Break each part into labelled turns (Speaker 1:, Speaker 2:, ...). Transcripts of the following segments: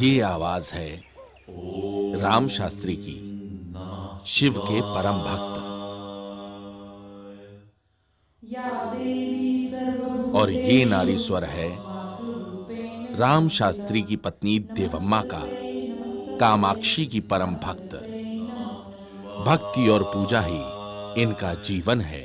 Speaker 1: ये आवाज है राम शास्त्री की, शिव के परम भक्त। और ये नारी स्वर है राम शास्त्री की पत्नी देवम्मा का, कामाक्षी की परम भक्त। भक्ति और पूजा ही इनका जीवन है।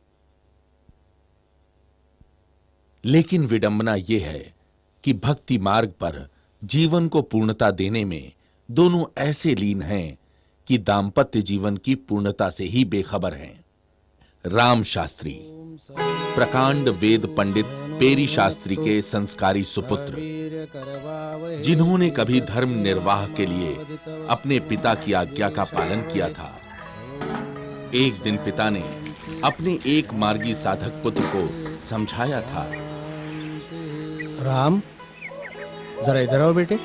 Speaker 1: लेकिन विडंबना यह है कि भक्ति मार्ग पर जीवन को पूर्णता देने में दोनों ऐसे लीन हैं कि दांपत्य जीवन की पूर्णता से ही बेखबर हैं। राम शास्त्री प्रकांड वेद पंडित पेरी शास्त्री के संस्कारी सुपुत्र, जिन्होंने कभी धर्म निर्वाह के लिए अपने पिता की आज्ञा का पालन किया था। एक दिन पिता ने अपने एक मार्गी साधक पुत्र को समझाया था,
Speaker 2: राम, जरा इधर आओ बेटे।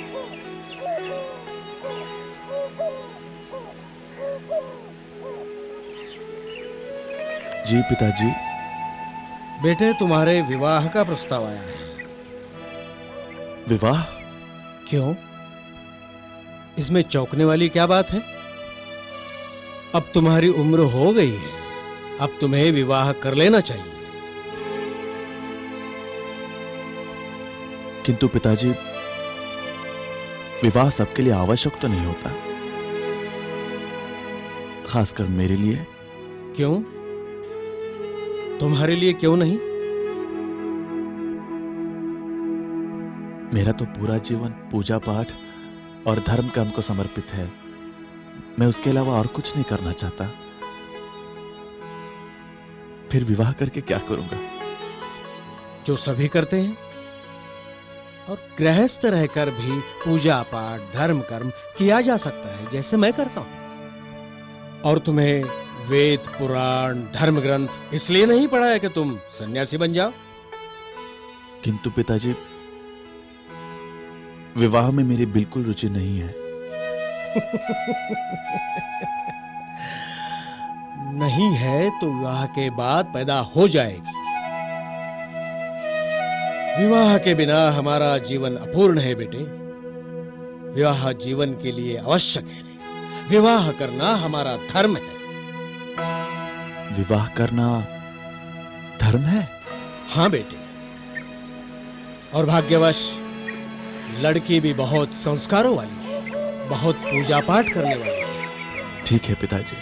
Speaker 3: जी पिताजी।
Speaker 2: बेटे, तुम्हारे विवाह का प्रस्ताव आया है।
Speaker 3: विवाह?
Speaker 2: क्यों? इसमें चौंकने वाली क्या बात है? अब तुम्हारी उम्र हो गई है, अब तुम्हें विवाह कर लेना चाहिए।
Speaker 3: किंतु पिताजी, विवाह सबके लिए आवश्यक तो नहीं होता, खासकर मेरे लिए।
Speaker 2: क्यों? तुम्हारे लिए क्यों नहीं?
Speaker 3: मेरा तो पूरा जीवन पूजा पाठ और धर्म कर्म को समर्पित है। मैं उसके अलावा और कुछ नहीं करना चाहता। फिर विवाह करके क्या करूंगा?
Speaker 2: जो सभी करते हैं। और गृहस्थ रहकर भी पूजा पाठ धर्म कर्म किया जा सकता है, जैसे मैं करता हूं। और तुम्हें वेद पुराण धर्म ग्रंथ इसलिए नहीं पढ़ा है कि तुम सन्यासी बन जाओ।
Speaker 3: किंतु पिताजी, विवाह में मेरी बिल्कुल रुचि नहीं है।
Speaker 2: नहीं है तो विवाह के बाद पैदा हो जाएगी। विवाह के बिना हमारा जीवन अपूर्ण है बेटे। विवाह जीवन के लिए आवश्यक है। विवाह करना हमारा धर्म है।
Speaker 3: विवाह करना धर्म है?
Speaker 2: हाँ बेटे। और भाग्यवश लड़की भी बहुत संस्कारों वाली है, बहुत पूजा पाठ करने वाली है।
Speaker 3: ठीक है पिताजी।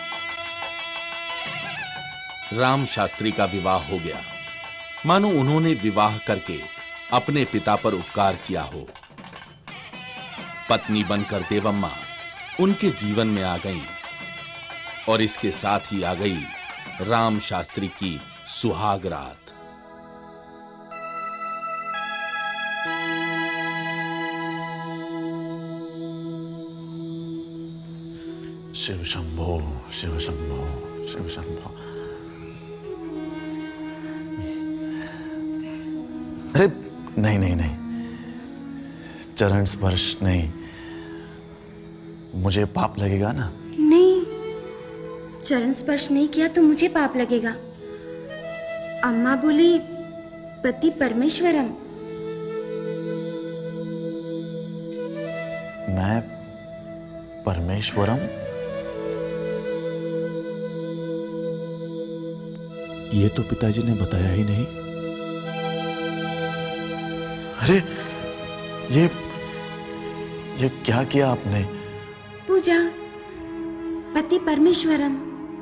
Speaker 1: राम शास्त्री का विवाह हो गया, मानो उन्होंने विवाह करके अपने पिता पर उपकार किया हो। पत्नी बनकर देवम्मा उनके जीवन में आ गई और इसके साथ ही आ गई राम शास्त्री की सुहाग रात।
Speaker 3: शिव शंभो शिव शंभो शिव शंभो। अरे नहीं नहीं नहीं, चरण स्पर्श नहीं, मुझे पाप लगेगा ना।
Speaker 4: नहीं, चरण स्पर्श नहीं किया तो मुझे पाप लगेगा। अम्मा बोली पति परमेश्वरम।
Speaker 3: मैं परमेश्वरम? ये तो पिताजी ने बताया ही नहीं। अरे ये क्या किया आपने?
Speaker 4: पूजा पति परमेश्वरम।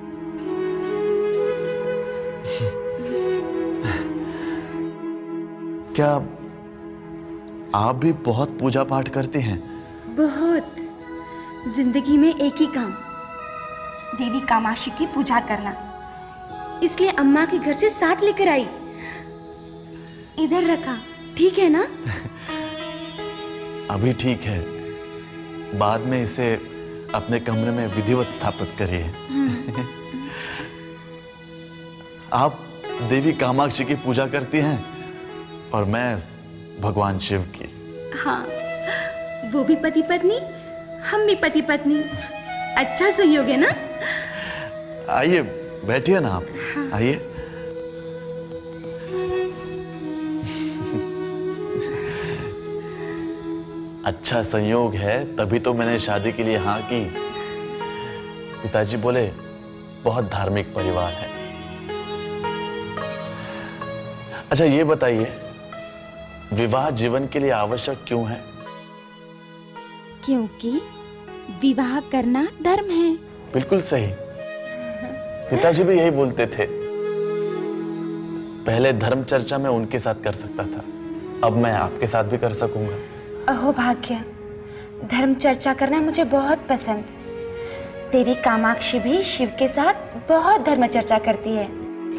Speaker 3: क्या आप भी बहुत पूजा पाठ करती हैं?
Speaker 4: बहुत। जिंदगी में एक ही काम, देवी कामाक्षी की पूजा करना। इसलिए अम्मा के घर से साथ लेकर आई। इधर रखा, ठीक है ना?
Speaker 3: अभी ठीक है, बाद में इसे अपने कमरे में विधिवत स्थापित करिए। आप देवी कामाक्षी की पूजा करती हैं और मैं भगवान शिव की।
Speaker 4: हाँ, वो भी पति पत्नी, हम भी पति पत्नी। अच्छा संयोग है ना?
Speaker 3: आइए बैठिए ना आप।
Speaker 4: हाँ।
Speaker 3: आइए। अच्छा संयोग है, तभी तो मैंने शादी के लिए हाँ की। पिताजी बोले बहुत धार्मिक परिवार है। अच्छा ये बताइए, विवाह जीवन के लिए आवश्यक क्यों है?
Speaker 4: क्योंकि विवाह करना धर्म है।
Speaker 3: बिल्कुल सही। पिताजी भी यही बोलते थे। पहले धर्म चर्चा मैं उनके साथ कर सकता था, अब मैं आपके साथ भी कर सकूंगा।
Speaker 4: अहो भाग्य, धर्म चर्चा करना मुझे बहुत पसंद। देवी कामाक्षी भी शिव के साथ बहुत धर्म चर्चा करती है।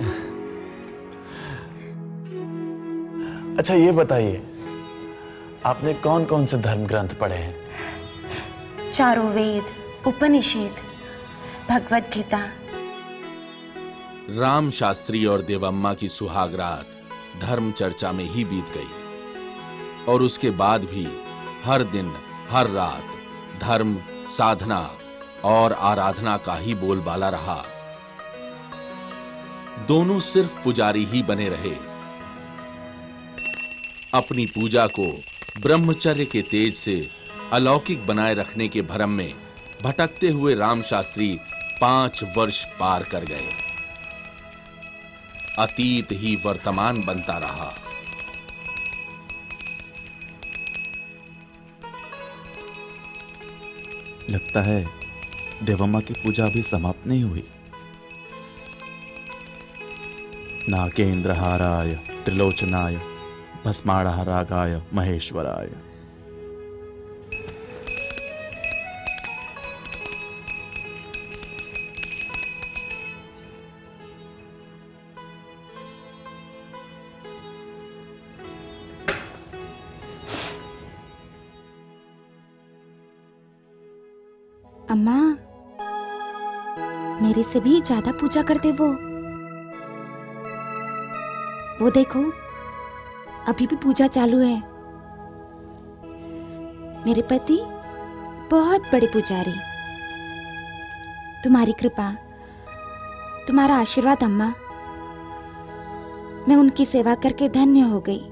Speaker 3: अच्छा ये बताइए, आपने कौन कौन से धर्म ग्रंथ पढ़े हैं?
Speaker 4: चारों वेद, उपनिषद, भगवत गीता।
Speaker 1: राम शास्त्री और देवम्मा की सुहाग रात धर्म चर्चा में ही बीत गई और उसके बाद भी हर दिन हर रात धर्म, साधना और आराधना का ही बोलबाला रहा। दोनों सिर्फ पुजारी ही बने रहे। अपनी पूजा को ब्रह्मचर्य के तेज से अलौकिक बनाए रखने के भ्रम में भटकते हुए राम शास्त्री 5 वर्ष पार कर गए। अतीत ही वर्तमान बनता रहा।
Speaker 3: लगता है देवम्मा की पूजा अभी समाप्त नहीं हुई। नागेंद्रहाराय त्रिलोचनाय भस्माड़हरागाय महेश्वराय।
Speaker 4: अम्मा, मेरे से भी ज्यादा पूजा करते वो देखो, अभी भी पूजा चालू है। मेरे पति बहुत बड़े पुजारी। तुम्हारी कृपा, तुम्हारा आशीर्वाद अम्मा, मैं उनकी सेवा करके धन्य हो गई।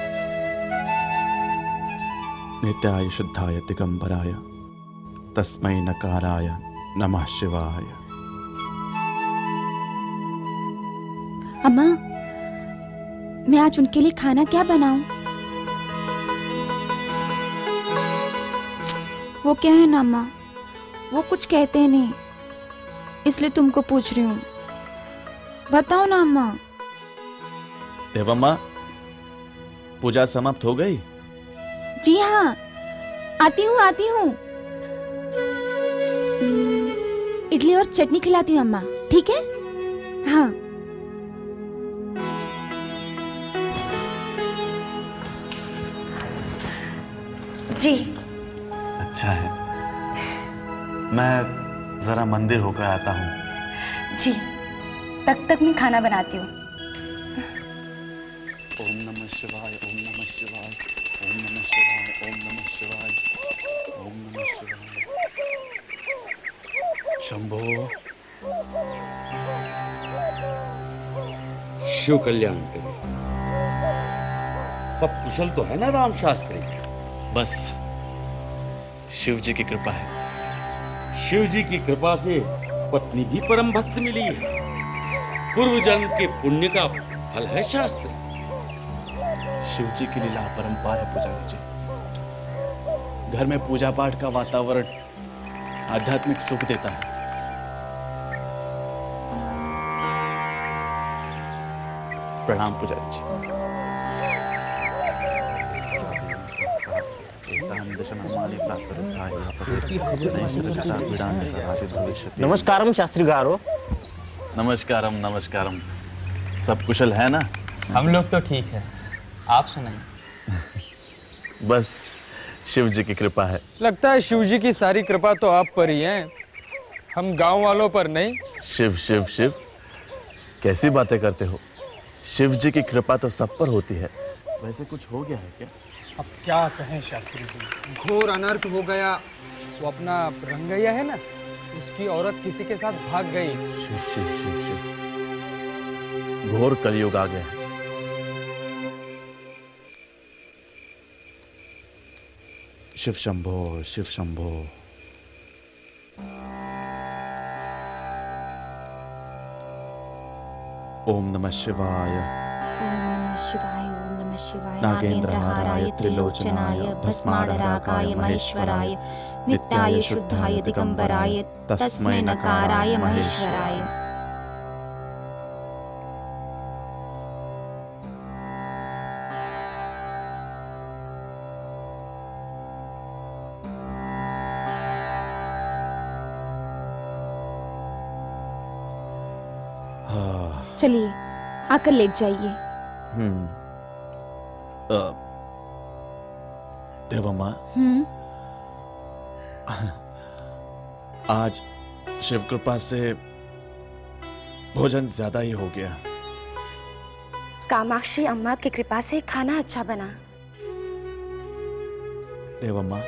Speaker 3: नित्याय शुद्धाय दिगंबराय तस्मै नकाराय नमः शिवाय।
Speaker 4: अम्मा, मैं आज उनके लिए खाना क्या बनाऊं? वो क्या है ना अम्मा, वो कुछ कहते नहीं, इसलिए तुमको पूछ रही हूँ। बताओ ना अम्मा।
Speaker 3: देवम्मा, पूजा समाप्त हो गई?
Speaker 4: जी हाँ, आती हूँ। इडली और चटनी खिलाती हूँ अम्मा, ठीक है? हाँ। जी।
Speaker 3: अच्छा है, मैं जरा मंदिर होकर आता हूँ।
Speaker 4: जी, तब तक मैं खाना बनाती हूँ।
Speaker 3: ओम नमः शिवाय, ओम नमः शिवाय, ओम नमः शिवाय, ओम नमः शिवाय, ओम नमः शिवाय। शंभो।
Speaker 5: शिव कल्याण करे। सब कुशल तो है ना राम शास्त्री?
Speaker 3: बस शिव जी की कृपा है।
Speaker 5: शिव जी की कृपा से पत्नी भी परम भक्त मिली है। पूर्व जन्म के पुण्य का फल है शास्त्री।
Speaker 3: शिव जी की लीला परंपार है पुजारी जी। घर में पूजा पाठ का वातावरण आध्यात्मिक सुख देता है। प्रणाम पुजारी जी।
Speaker 6: नमस्कारम शास्त्री गारो।
Speaker 3: नमस्कारम नमस्कारम। सब कुशल है ना?
Speaker 6: हम लोग तो ठीक है, आप सुनाइए।
Speaker 3: बस शिव जी की कृपा है।
Speaker 7: लगता है शिव जी की सारी कृपा तो आप पर ही है, हम गांव वालों पर नहीं।
Speaker 3: शिव शिव शिव कैसी बातें करते हो? शिव जी की कृपा तो सब पर होती है। वैसे कुछ हो गया है क्या?
Speaker 7: अब क्या कहें शास्त्री जी, घोर अनर्थ हो गया। वो अपना रंगैया है ना, उसकी औरत किसी के साथ भाग गई।
Speaker 3: शिव शिव शिव शिव, घोर कलयुग आ गया है। शिव शंभो, शिव शंभो। ओम नमः शिवाय।
Speaker 4: ओम नमः शिवाय, ओम नमः शिवाय।
Speaker 3: नागेंद्रहाराय त्रिलोचनाय भस्माडराकाय महेश्वराय नित्याय शुद्धाय दिगंबराय तस्मै नकाराय महेश्वराय।
Speaker 4: चलिए आकर लेट जाइए।
Speaker 3: देवम्मा, आज शिव कृपा से भोजन ज्यादा ही हो गया।
Speaker 4: कामाक्षी अम्मा की कृपा से खाना अच्छा बना।
Speaker 3: देवम्मा,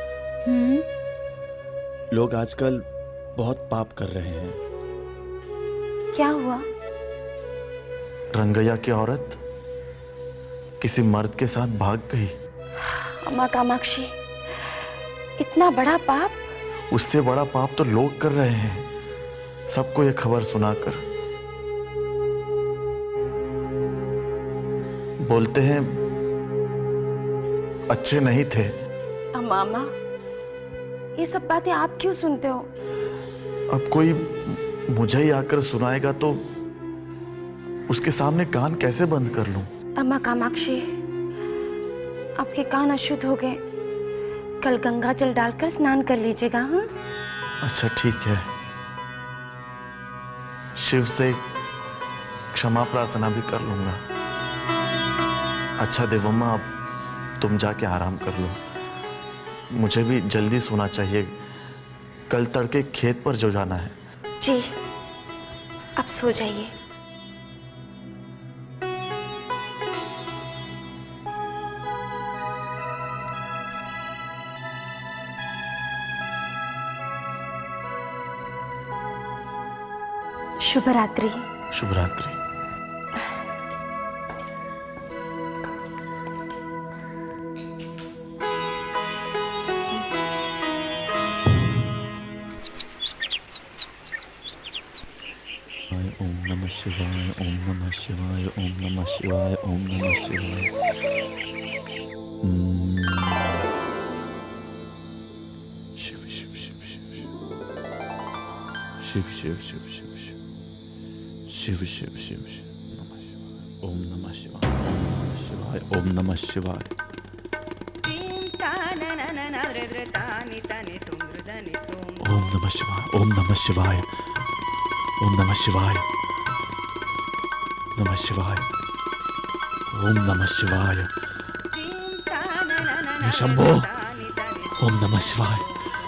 Speaker 3: लोग आजकल बहुत पाप कर रहे हैं।
Speaker 4: क्या हुआ?
Speaker 8: रंगैया की औरत किसी मर्द के साथ भाग गई।
Speaker 4: अम्मा कामाक्षी, इतना बड़ा पाप?
Speaker 8: उससे बड़ा पाप तो लोग कर रहे हैं, सबको ये खबर सुनाकर। बोलते हैं अच्छे नहीं थे।
Speaker 4: मामा, ये सब बातें आप क्यों सुनते हो?
Speaker 8: अब कोई मुझे ही आकर सुनाएगा तो उसके सामने कान कैसे बंद कर लूं?
Speaker 4: अम्मा कामाक्षी, आपके कान अशुद्ध हो गए। कल गंगा जल डालकर स्नान कर लीजिएगा। हाँ,
Speaker 8: अच्छा ठीक है, शिव से क्षमा प्रार्थना भी कर लूंगा। अच्छा देवम्मा, अब तुम जाके आराम कर लो, मुझे भी जल्दी सोना चाहिए। कल तड़के खेत पर जो जाना है।
Speaker 4: जी, अब सो जाइए। शुभ रात्रि।
Speaker 8: शुभ रात्रि।
Speaker 3: ओम नमः शिवाय, ओम नमः शिवाय, ओम नमः शिवाय, ओम नमः शिवाय। शिव शिव शिव शिव शिव शिव शिव शिव शिव शिव शिव शिव। ओम नमः शिवाय, ओम नमः शिवाय, ओम नमः शिवाय। ओम नमः शिवाय, ओम नमः शिवाय, ओम नमः शिवाय, ओम नमः शिवाय। शंभो, ओम नमः शिवाय।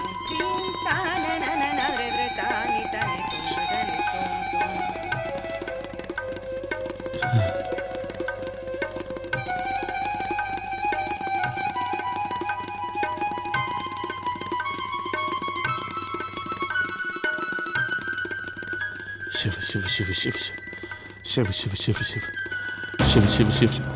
Speaker 3: शिव शिव शिव शिव शिव शिव शिव शिव शिव शिव शिव।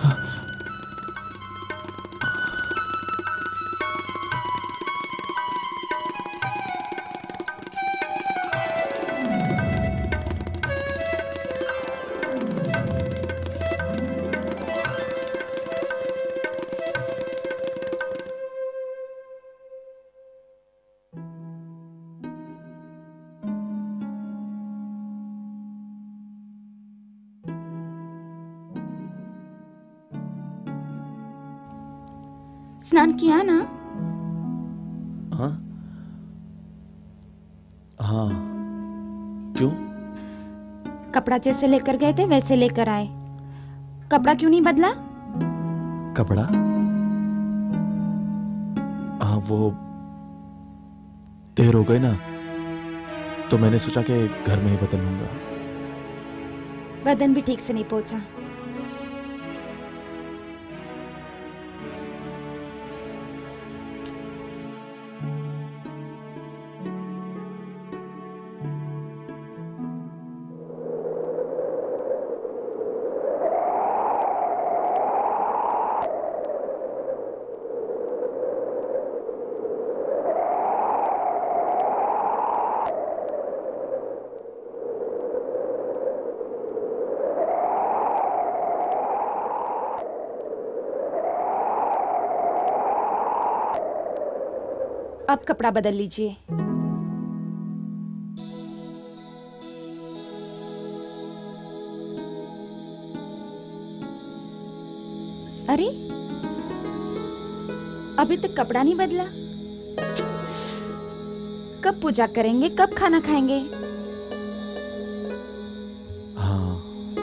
Speaker 4: स्नान किया ना?
Speaker 3: हाँ हाँ, क्यों?
Speaker 4: कपड़ा जैसे लेकर गए थे वैसे लेकर आए। कपड़ा क्यों नहीं बदला?
Speaker 3: कपड़ा? हाँ, वो देर हो गई ना, तो मैंने सोचा कि घर में ही बदल लूंगा।
Speaker 4: बदन भी ठीक से नहीं पहुंचा। अब कपड़ा बदल लीजिए। अरे, अभी तक कपड़ा नहीं बदला। कब पूजा करेंगे, कब खाना खाएंगे?
Speaker 8: हाँ,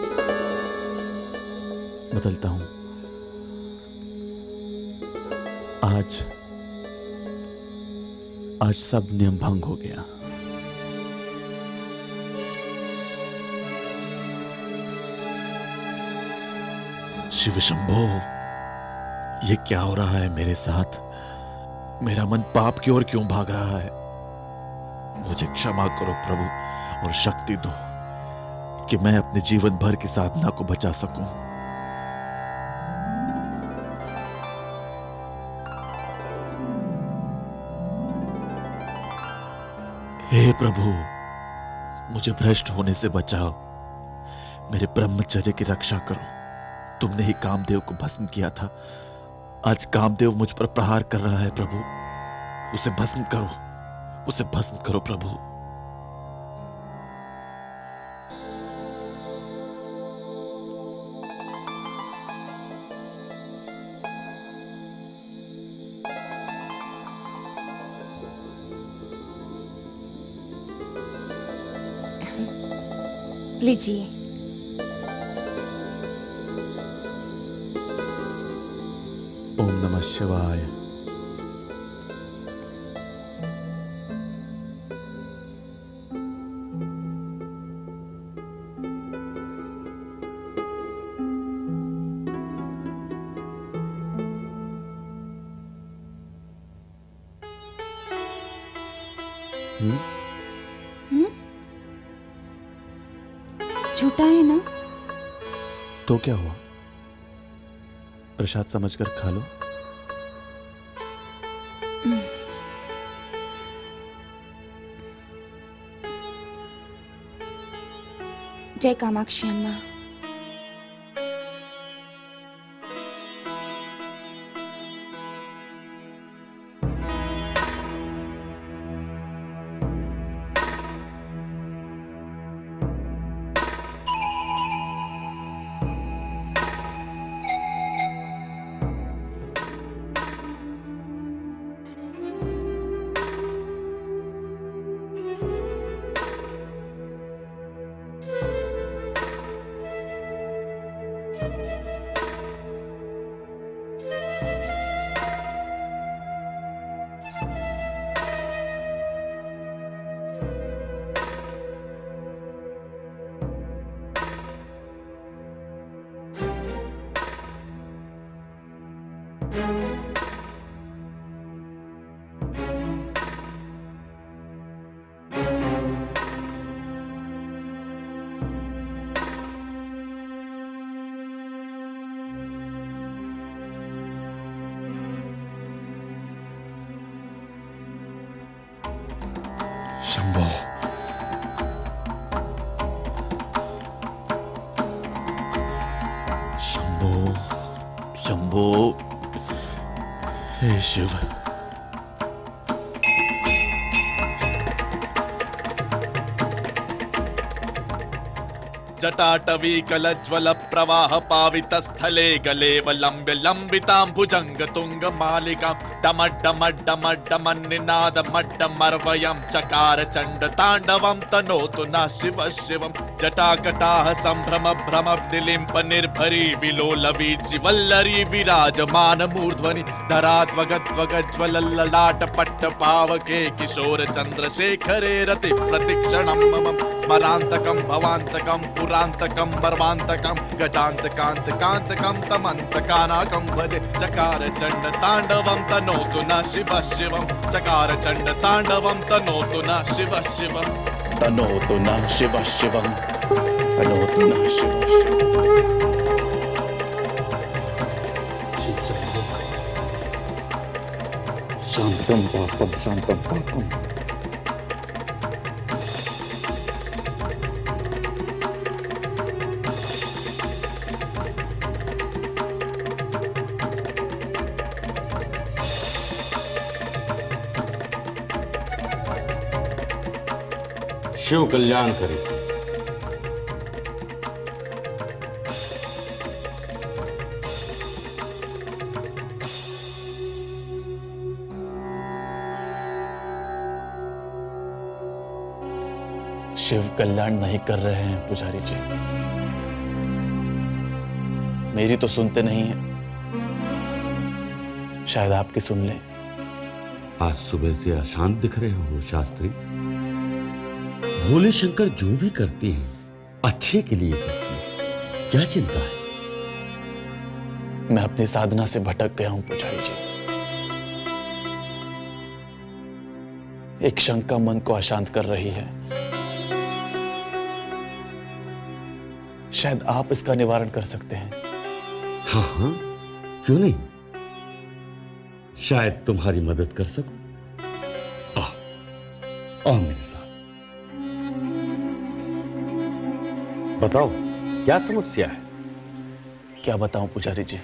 Speaker 8: बदलता हूँ। आज सब नियम भंग हो गया। शिव शंभो, ये क्या हो रहा है मेरे साथ? मेरा मन पाप की ओर क्यों भाग रहा है? मुझे क्षमा करो प्रभु और शक्ति दो कि मैं अपने जीवन भर की साधना को बचा सकूं। हे प्रभु, मुझे भ्रष्ट होने से बचाओ, मेरे ब्रह्मचर्य की रक्षा करो। तुमने ही कामदेव को भस्म किया था, आज कामदेव मुझ पर प्रहार कर रहा है प्रभु। उसे भस्म करो, उसे भस्म करो प्रभु।
Speaker 4: लीजिए।
Speaker 8: ओम नमः शिवाय।
Speaker 4: झूठा है ना?
Speaker 8: तो क्या हुआ? प्रसाद समझकर खा लो।
Speaker 4: जय कामाक्षी अम्मा।
Speaker 8: शंभो, शंभो, शंभो, हे शिव।
Speaker 9: जटाटवी कलज्वल प्रवाह पावित स्थले गलेव लंब्य लंबितां भुजंग तुंग मालिकां डमड्डमड्डमड्डमन्निनाद मड्डमर्वयं चकार चंड तांडवं तनोतु न शिव शिवं। जटाकटाह संभ्रम भ्रम निलिम्प निर्भरी विलोलवी जिवल्लरी विराजमान मूर्ध्वनि धराध्वगध्वगज्वल ललाट पट्ट पावके किशोर चंद्रशेखरे रति प्रतिक्षणं मम स्मरांतकं भवांतकं पुरांतकं मर्वांतकं गजांतकांतकांतकं तमंतकानाकं भजे। चकार चंड तांडवं तनोतु न शिव शिवं। चकार चंड तांडवं तनोतु न शिव शिवं।
Speaker 3: तनोतु न शिव शिवं। तनोतु न शिव शिवं।
Speaker 5: शांतं पापं शांतं पापं। शिव कल्याण करे।
Speaker 3: शिव कल्याण नहीं कर रहे हैं पुजारी जी। मेरी तो सुनते नहीं हैं, शायद आपकी सुन लें।
Speaker 5: आज सुबह से अशांत दिख रहे हो शास्त्री। भोले शंकर जो भी करते हैं अच्छे के लिए करते हैं, क्या चिंता है?
Speaker 3: मैं अपनी साधना से भटक गया हूं पुजारी जी। एक शंका मन को अशांत कर रही है। शायद आप इसका निवारण कर सकते हैं।
Speaker 5: हाँ हाँ, क्यों नहीं, शायद तुम्हारी मदद कर सकूं। आओ मेरे साथ। बताओ क्या समस्या है?
Speaker 3: क्या बताऊं पुजारी जी,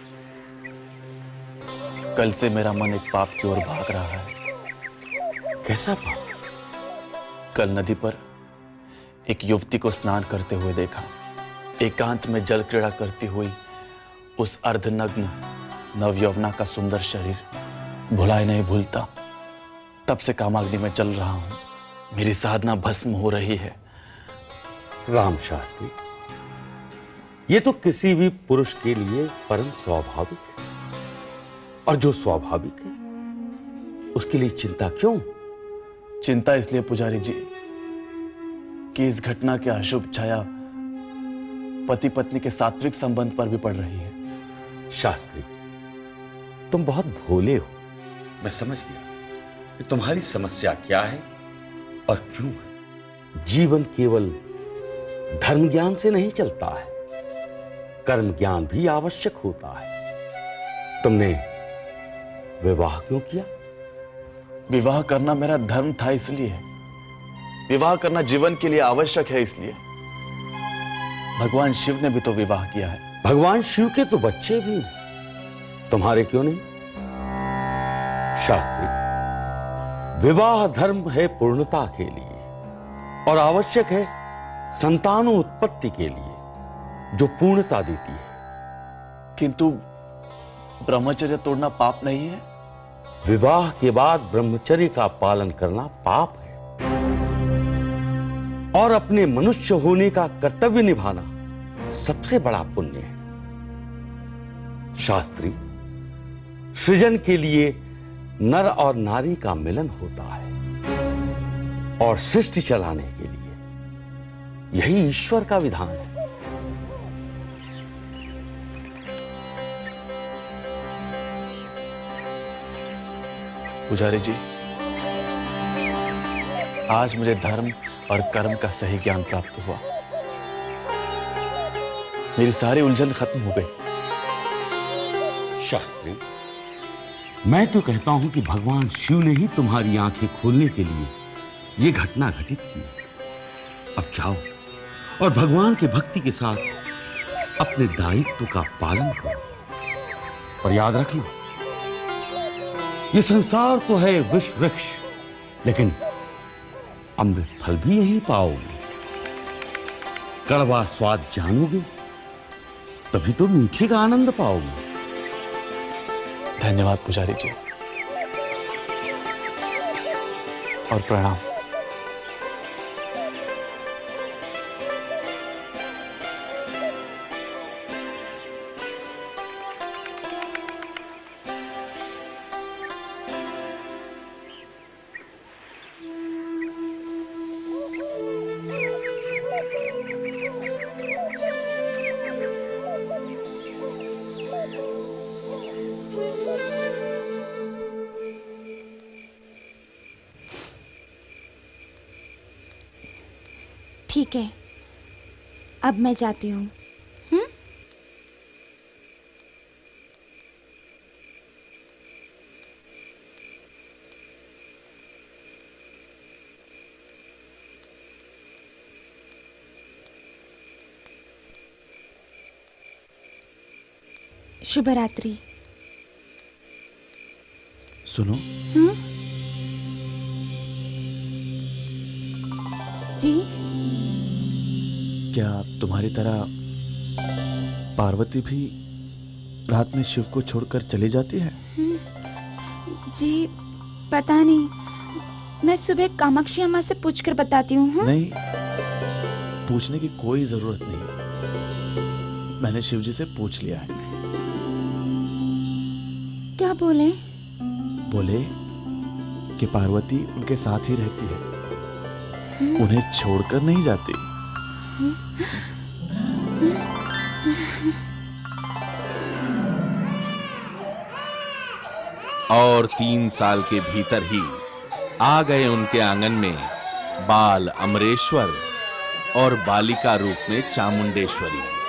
Speaker 3: कल से मेरा मन एक पाप की ओर भाग रहा है।
Speaker 5: कैसा पाप?
Speaker 3: कल नदी पर एक युवती को स्नान करते हुए देखा। एकांत में जल क्रीड़ा करती हुई उस अर्धनग्न नवयौवना का सुंदर शरीर भुलाए नहीं भूलता। तब से कामाग्नि में चल रहा हूं। मेरी साधना भस्म हो रही है।
Speaker 5: राम शास्त्री, ये तो किसी भी पुरुष के लिए परम स्वाभाविक है, और जो स्वाभाविक है उसके लिए चिंता क्यों?
Speaker 3: चिंता इसलिए पुजारी जी कि इस घटना की अशुभ छाया पति पत्नी के सात्विक संबंध पर भी पड़ रही है।
Speaker 5: शास्त्री, तुम बहुत भोले हो। मैं समझ गया कि तुम्हारी समस्या क्या है और क्यों है। जीवन केवल धर्म ज्ञान से नहीं चलता है, कर्म ज्ञान भी आवश्यक होता है। तुमने विवाह क्यों किया?
Speaker 3: विवाह करना मेरा धर्म था, इसलिए। विवाह करना जीवन के लिए आवश्यक है, इसलिए। भगवान शिव ने भी तो विवाह किया है।
Speaker 5: भगवान शिव के तो बच्चे भी हैं, तुम्हारे क्यों नहीं? शास्त्री, विवाह धर्म है पूर्णता के लिए और आवश्यक है संतानोत्पत्ति के लिए, जो पूर्णता देती है।
Speaker 3: किंतु ब्रह्मचर्य तोड़ना पाप नहीं है?
Speaker 5: विवाह के बाद ब्रह्मचर्य का पालन करना पाप है, और अपने मनुष्य होने का कर्तव्य निभाना सबसे बड़ा पुण्य है। शास्त्री, सृजन के लिए नर और नारी का मिलन होता है, और सृष्टि चलाने के लिए यही ईश्वर का विधान है।
Speaker 3: पुजारी जी, आज मुझे धर्म और कर्म का सही ज्ञान प्राप्त हुआ। मेरी सारी उलझन खत्म हो गई।
Speaker 5: शास्त्री, मैं तो कहता हूं कि भगवान शिव ने ही तुम्हारी आंखें खोलने के लिए यह घटना घटित की। अब जाओ और भगवान की भक्ति के साथ अपने दायित्व का पालन करो। और याद रख लो, ये संसार तो है विष वृक्ष, लेकिन अमृत फल भी यहीं पाओगे। कड़वा स्वाद जानोगे तभी तो मीठे का आनंद पाओगे।
Speaker 3: धन्यवाद पुजारी जी, और प्रणाम।
Speaker 4: ठीक है, अब मैं जाती हूँ। शुभ रात्रि।
Speaker 8: सुनो,
Speaker 10: जी।
Speaker 8: क्या तुम्हारी तरह पार्वती भी रात में शिव को छोड़कर चली जाती है?
Speaker 10: जी पता नहीं, मैं सुबह कामाक्षी अम्मा से पूछकर बताती हूँ।
Speaker 8: नहीं, पूछने की कोई जरूरत नहीं, मैंने शिव जी से पूछ लिया है।
Speaker 10: क्या बोले?
Speaker 8: बोले कि पार्वती उनके साथ ही रहती है, उन्हें छोड़कर नहीं जाती।
Speaker 1: और 3 साल के भीतर ही आ गए उनके आंगन में बाल अमरेश्वर और बालिका रूप में चामुंडेश्वरी।